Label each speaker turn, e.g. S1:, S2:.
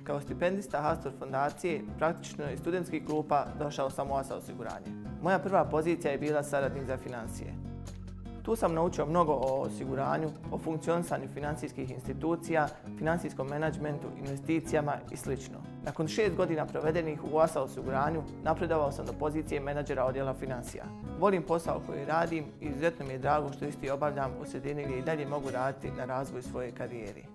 S1: Kao stipendista Hastor fondacije, praktično iz studentskih klupa došao sam u ASA osiguranje. Moja prva pozicija je bila saradnik za financije. Tu sam naučio mnogo o osiguranju, o funkcionisanju financijskih institucija, financijskom menadžmentu, investicijama i sl. Nakon 6 godina provedenih u ASA osiguranju, napredovao sam do pozicije menadžera odjela financija. Volim posao koji radim i izuzetno mi je drago što isti obavljam u sredini gdje i dalje mogu raditi na razvoju svoje karijere.